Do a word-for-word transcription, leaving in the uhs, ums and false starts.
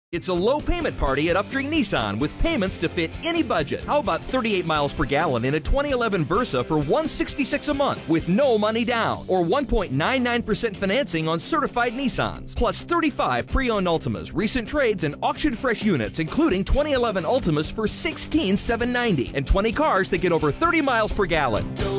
It's a low payment party at Uftring Nissan with payments to fit any budget. How about thirty-eight miles per gallon in a twenty eleven Versa for one hundred sixty-six dollars a month with no money down, or one point nine nine percent financing on certified Nissans, plus thirty-five pre-owned Ultimas, recent trades, and auction fresh units, including twenty eleven Ultimas for sixteen thousand seven hundred ninety dollars and twenty cars that get over thirty miles per gallon.